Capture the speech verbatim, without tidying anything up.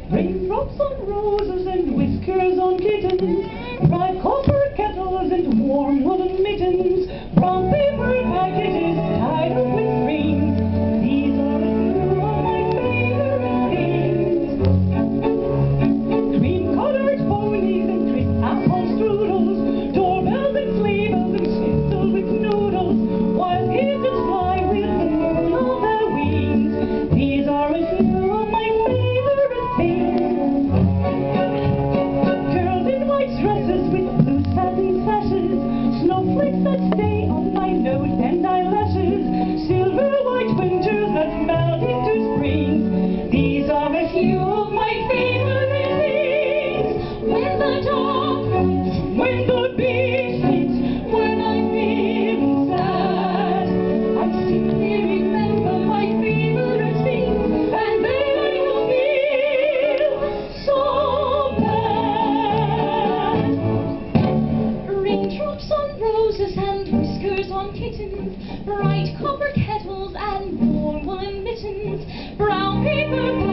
Raindrops on roses and whiskers on kittens, bright copper kettles and warm woolen mittens, brown paper packages tied up with strings. These are a few of my favorite things. Cream-colored ponies and crisp apple strudels, doorbells and sleigh bells and schnitzel with noodles, wild geese that fly with the moon on their wings. These are a few of my favorite things. Girls in white dresses with blue satin sashes, snowflakes that stay on my nose and eyelashes, silver white winters that melt into springs. These are a few of my favorite things. When the dog bites, when the bee sings, when I'm feeling sad, I simply remember my favorite things, and then I don't feel so bad. Raindrops on roses and whiskers on kittens, bright copper kettles and warm woolen mittens, brown paper